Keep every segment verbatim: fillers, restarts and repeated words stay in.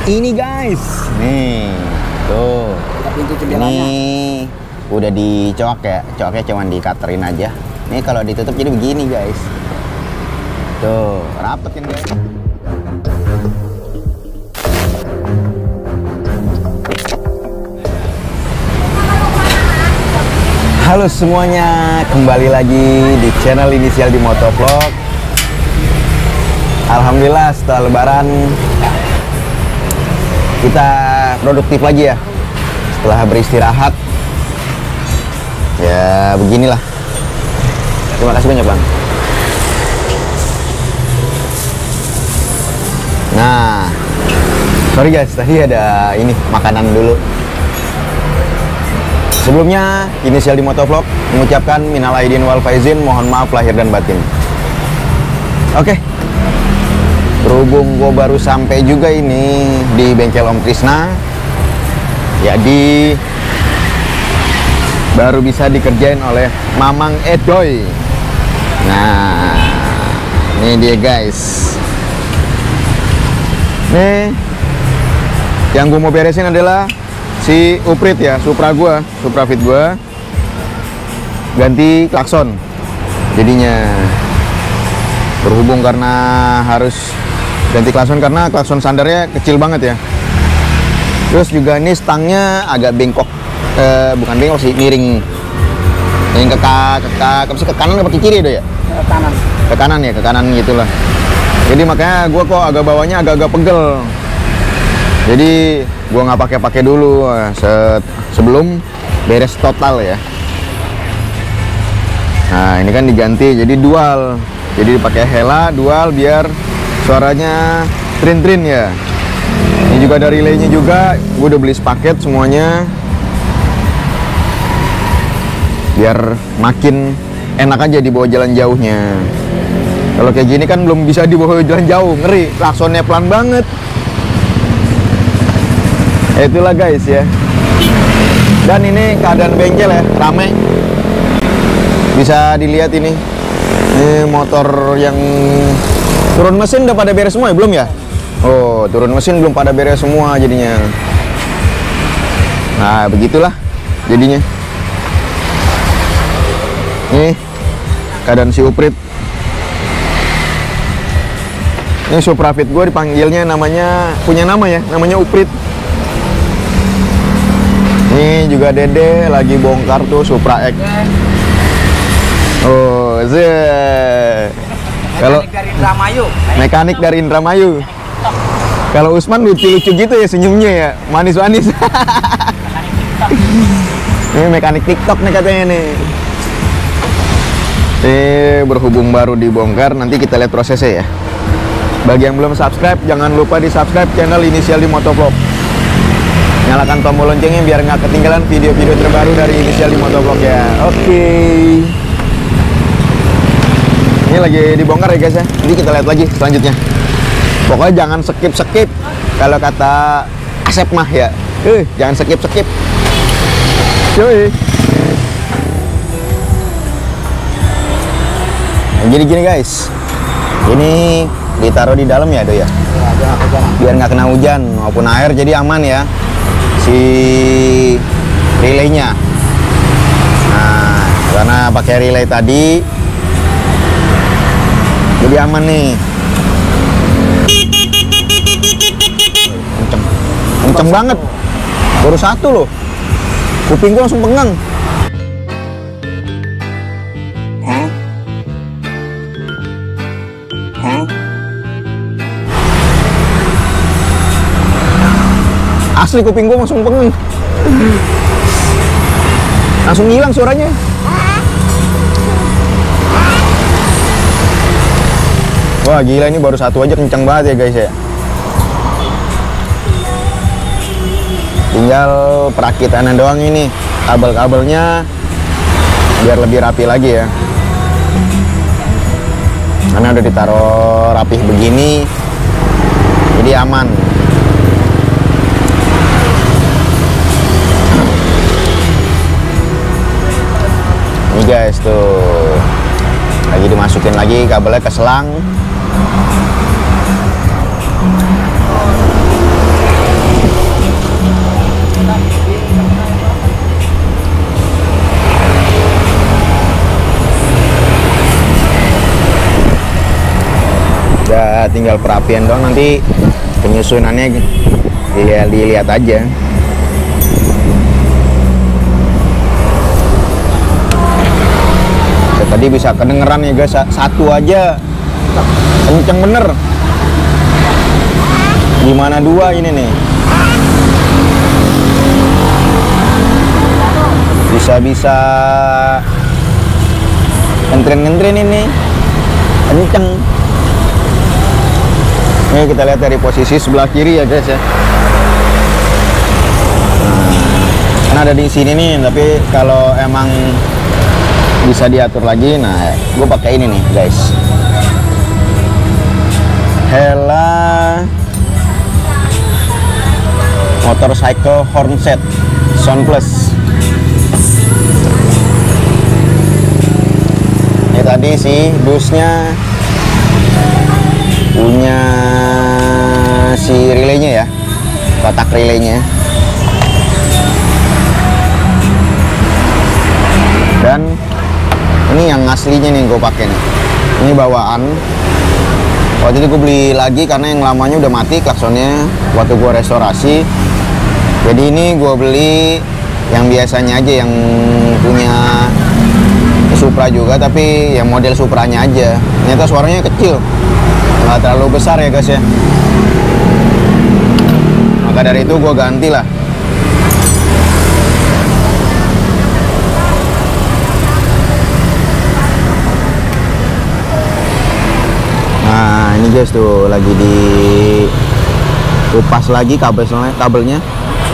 ini guys. Nih, tuh. Ini udah dicok ya, coknya cuman dikaterin aja. Nih kalau ditutup jadi begini guys. Tuh, rapet kan guys. Halo semuanya, kembali lagi di channel Inisial di Motovlog. Alhamdulillah setelah lebaran kita produktif lagi ya. Setelah beristirahat ya beginilah. Terima kasih banyak bang. Nah, sorry guys, tadi ada ini makanan dulu. Sebelumnya, Inisial di Motovlog mengucapkan minal aidin wal faizin, mohon maaf lahir dan batin. Oke, berhubung gue baru sampai juga ini di bengkel Om Krisna, jadi baru bisa dikerjain oleh Mamang Edoy. Nah, ini dia guys. Nih, yang gue mau beresin adalah si Uprit ya, Supra gua, Supra Fit gua ganti klakson. Jadinya berhubung karena harus ganti klakson karena klakson sandarnya kecil banget ya. Terus juga ini stangnya agak bengkok, eh, bukan bengkok sih, miring. Yang ke ke ke, ke, ke kanan apa ke kiri itu ya? Ke kanan. Ke kanan ya, ke kanan gitulah. Jadi makanya gua kok agak bawahnya agak-agak pegel. Jadi gua nggak pakai-pakai dulu set, sebelum beres total ya. Nah ini kan diganti jadi dual, jadi dipakai Hella dual biar suaranya trin-trin ya. Ini juga ada relaynya juga, gua udah beli sepaket semuanya biar makin enak aja dibawa jalan jauhnya. Kalau kayak gini kan belum bisa dibawa jalan jauh, ngeri, klaksonnya pelan banget. Itulah guys ya. Dan ini keadaan bengkel ya, rame. Bisa dilihat ini. Ini motor yang turun mesin udah pada beres semua ya, belum ya? Oh, turun mesin belum pada beres semua jadinya. Nah, begitulah jadinya. Nih, keadaan si Uprit. Ini Supra Fit gue dipanggilnya namanya, punya nama ya, namanya Uprit. Ini juga Dede lagi bongkar tuh Supra X. Oh, ze. Kalau dari Indramayu. Mekanik dari Indramayu. Kalau Usman lucu-lucu gitu ya senyumnya ya, manis-manis. Ini mekanik TikTok nih katanya nih. Eh, berhubung baru dibongkar, nanti kita lihat prosesnya ya. Bagi yang belum subscribe, jangan lupa di subscribe channel Inisial di Motovlog. Nyalakan tombol loncengnya biar nggak ketinggalan video-video terbaru dari Inisial di Motovlog ya. Oke. Ini lagi dibongkar ya guys ya. Nanti kita lihat lagi selanjutnya. Pokoknya jangan skip-skip. Kalau kata Asep mah ya. Eh, jangan skip-skip. Cuy. Jadi gini guys. Ini ditaruh di dalam ya, Do ya. Biar nggak kena hujan maupun air, jadi aman ya. Si relaynya. Nah, karena pakai relay tadi jadi aman nih. Kenceng, kenceng banget. Baru satu loh. Kuping gua langsung pengang. Hah? Hah? Asli kuping gue langsung pengen. Langsung hilang suaranya. Wah gila, ini baru satu aja kencang banget ya guys ya. Tinggal perakitannya doang ini. Kabel-kabelnya biar lebih rapi lagi ya. Karena udah ditaruh rapih begini, jadi aman. Ini guys tuh lagi dimasukin lagi kabelnya ke selang. udah tinggal perapian doang, nanti penyusunannya dilihat, dilihat aja. Ya, tadi bisa kedengeran ya guys, satu aja kenceng bener. Gimana dua ini nih? Bisa-bisa ngentrin-ngentrin ini kenceng. Ini kita lihat dari posisi sebelah kiri ya guys ya. Nah, kan ada di sini nih, tapi kalau emang bisa diatur lagi, nah gue pakai ini nih guys, Hella Motorcycle Horn Set Sound Plus. Ini tadi sih dusnya punya si relaynya ya, kotak relaynya. Dan ini yang aslinya nih gue pakai nih. Ini bawaan. Waktu itu gue beli lagi karena yang lamanya udah mati klaksonnya waktu gue restorasi. Jadi ini gue beli yang biasanya aja, yang punya Supra juga, tapi yang model Supranya aja. Ternyata suaranya kecil, nggak terlalu besar ya guys ya. Maka dari itu gue ganti lah. Nah ini guys tuh lagi di kupas lagi kabel kabelnya.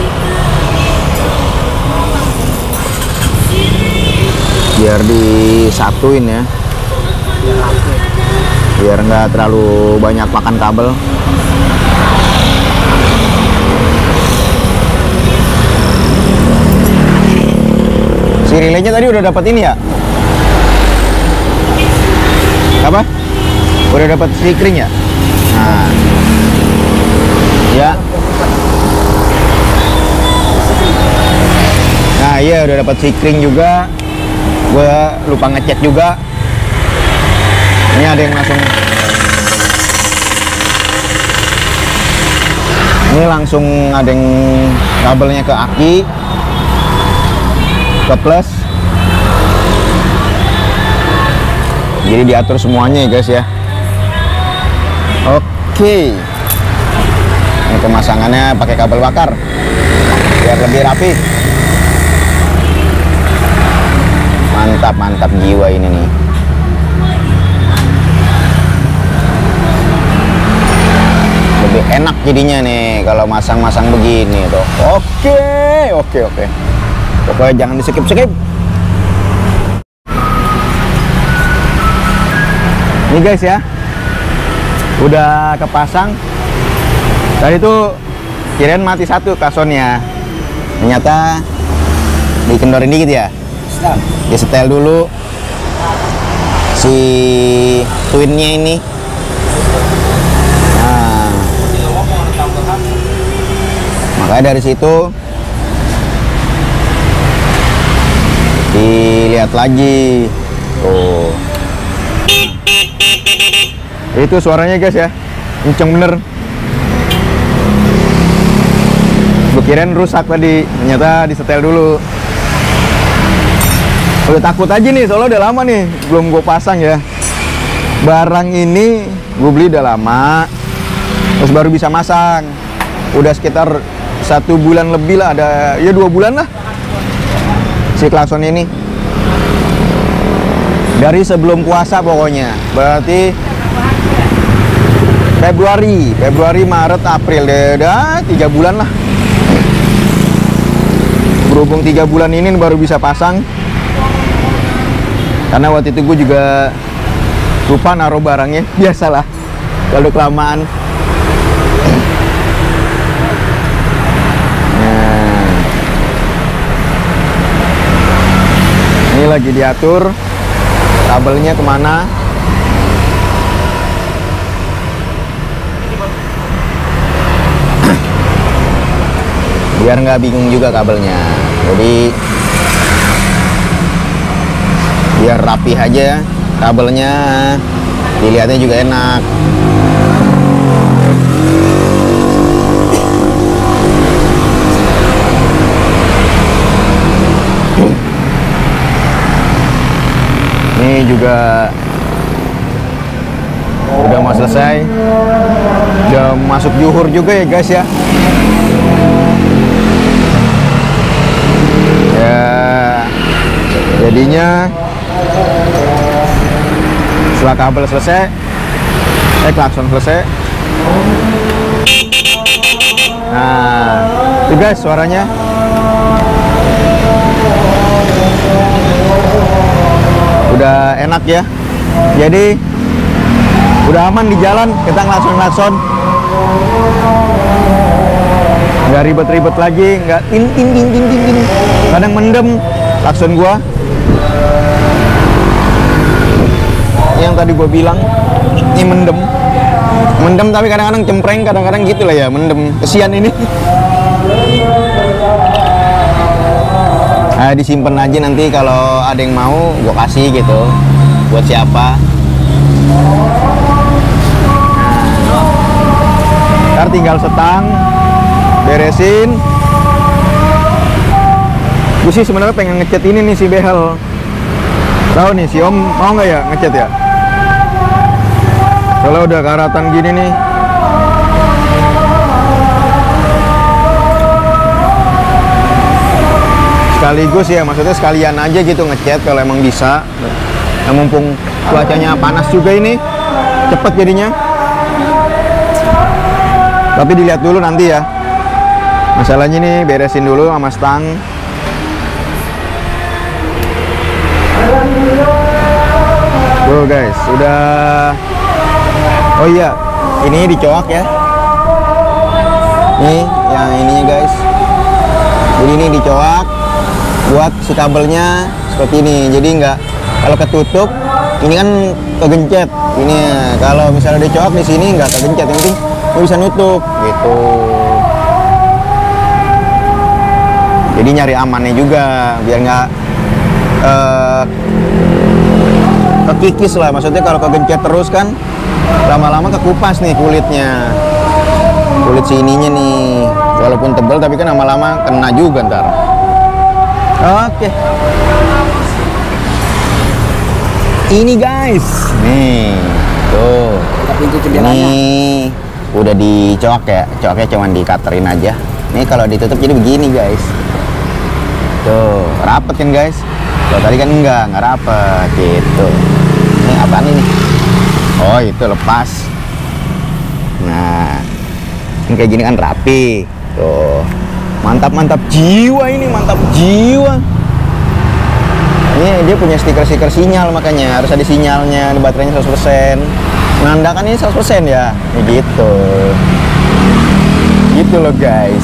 Biar disatuin ya, biar nggak terlalu banyak makan kabel. Si relaynya tadi udah dapat ini ya, apa? Udah dapat sikring ya? Nah, ya. Nah iya udah dapat sikring juga. Gue lupa ngecek juga. Ini ada yang langsung, ini langsung ada yang kabelnya ke aki, ke plus. Jadi diatur semuanya ya guys ya. Oke, ini pemasangannya pakai kabel bakar biar lebih rapi. Mantap, mantap jiwa ini nih. Lebih enak jadinya nih kalau masang-masang begini tuh. Oke, oke, oke. Pokoknya jangan di skip-skip. Ini guys ya, udah kepasang. Tadi tuh kirain mati satu klaksonnya, ternyata dikendorin dikit ya. Disetel dulu si twinnya ini. Nah, makanya dari situ dilihat lagi tuh, itu suaranya guys ya, kenceng bener. Gue kirain rusak tadi, ternyata disetel dulu. Udah takut aja nih, soalnya udah lama nih belum gue pasang ya. Barang ini gue beli udah lama, terus baru bisa masang. Udah sekitar satu bulan lebih lah, ada ya dua bulan lah si klakson ini. Dari sebelum puasa pokoknya, berarti Februari, Februari, Maret, April, udah tiga bulan lah. Berhubung tiga bulan ini baru bisa pasang. Karena waktu itu gue juga lupa naruh barangnya, biasalah kalau kelamaan. Nah, ini lagi diatur kabelnya kemana. Biar nggak bingung juga kabelnya. Jadi biar rapi aja kabelnya, dilihatnya juga enak. juga udah mau selesai, udah masuk zuhur juga ya guys ya. Ya jadinya setelah kabel selesai, eh klakson selesai, nah itu guys suaranya. Udah enak ya, jadi udah aman di jalan, kita ngelakson-ngelakson, nggak ribet-ribet lagi, nggak tin tin tin tin tin tin. Kadang mendem klakson gua, yang tadi gua bilang ini mendem, mendem tapi kadang-kadang cempreng, kadang-kadang gitu lah ya, mendem. Kesian ini. Nah, disimpan aja nanti kalau ada yang mau gua kasih gitu, buat siapa. Ntar tinggal setang, beresin. Gue sih sebenarnya pengen ngecat ini nih si behel. Tahu nih si Om mau nggak ya ngecat ya? Soalnya udah karatan gini nih. Sekaligus ya, maksudnya sekalian aja gitu ngecat kalau emang bisa. Nah, mumpung cuacanya panas juga ini, cepet jadinya. Tapi dilihat dulu nanti ya. Masalahnya nih beresin dulu sama stang. Tuh guys, udah. Oh iya, ini dicoak ya. Nih, yang ininya guys. Jadi ini dicoak buat si kabelnya seperti ini. Jadi nggak, kalau ketutup, ini kan kegencet. Ini kalau misalnya dicoak di sini nggak kegencet, yang penting bisa nutup gitu. Jadi nyari amannya juga biar nggak uh, kekikis lah. Maksudnya kalau kegencet terus kan lama-lama kekupas nih kulitnya, kulit sininya nih. Walaupun tebal tapi kan lama-lama kena juga ntar. Oke, ini guys, nih tuh, ini udah dicoak ya, coaknya cuman dikaterin aja. Ini kalau ditutup jadi begini guys, tuh rapet kan guys. Kalau tadi kan enggak, nggak rapet gitu. Ini apaan ini? Oh itu lepas. Nah ini kayak gini kan rapi, tuh mantap mantap jiwa ini, mantap jiwa. Ini dia punya stiker-stiker sinyal, makanya harus ada sinyalnya. Di baterainya seratus persen. Menandakan ini seratus persen ya, ya gitu gitu loh guys.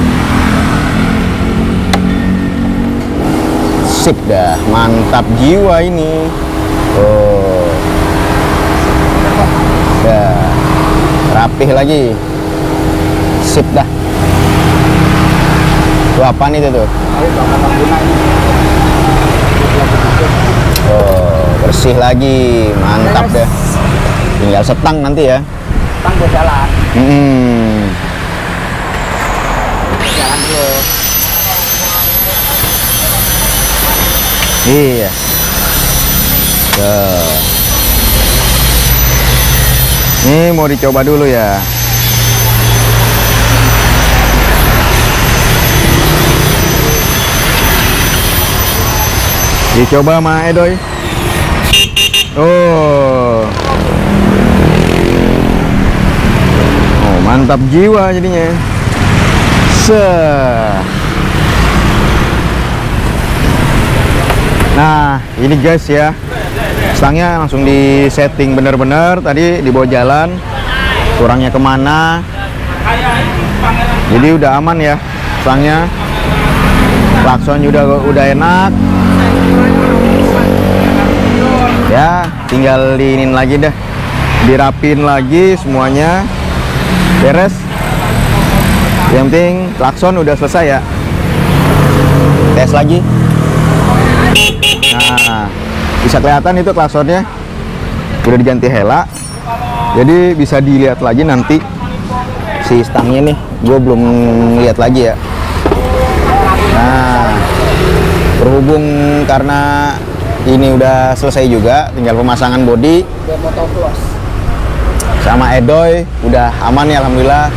Sip dah, mantap jiwa ini. Oh dah, rapih lagi, sip dah. Itu apaan itu tuh? Oh bersih lagi, mantap deh. Tinggal setang nanti ya. Setang buat jalan. Hmm. Jalan dulu. Iya. Tuh. Ini mau dicoba dulu ya. Dicoba sama Edoy. Oh. Oh, mantap jiwa jadinya. Se. Nah, ini guys ya. Stangnya langsung di setting bener-bener. Tadi dibawa jalan. Kurangnya kemana? Jadi udah aman ya stangnya. Klakson udah udah enak. Ya, tinggal diinin lagi dah, dirapin lagi semuanya, beres. Yang penting klakson udah selesai ya. Tes lagi. Nah, bisa kelihatan itu klaksonnya udah diganti hela, jadi bisa dilihat lagi nanti si stangnya nih. Gue belum lihat lagi ya. Nah, berhubung karena ini udah selesai juga, tinggal pemasangan bodi Dia motocross. sama edoy udah aman ya, alhamdulillah.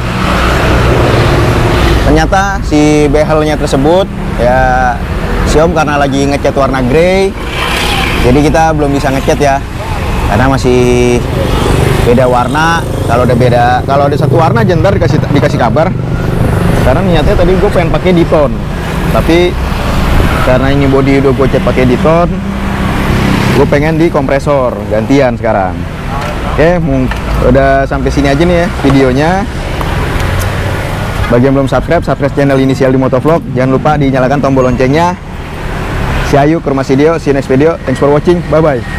Ternyata si behelnya tersebut ya si Om karena lagi ngecat warna grey, jadi kita belum bisa ngecat ya, karena masih beda warna. Kalau udah beda, kalau ada satu warna aja ntar dikasih dikasih kabar. Karena niatnya tadi gue pengen pakai Diton, tapi karena ini body udah gue cat pakai Diton, gue pengen di kompresor gantian sekarang. Oke, udah sampai sini aja nih ya videonya. Bagi yang belum subscribe, subscribe channel Inisial di Motovlog. Jangan lupa dinyalakan tombol loncengnya. See you ke rumah video, see you next video. Thanks for watching, bye bye.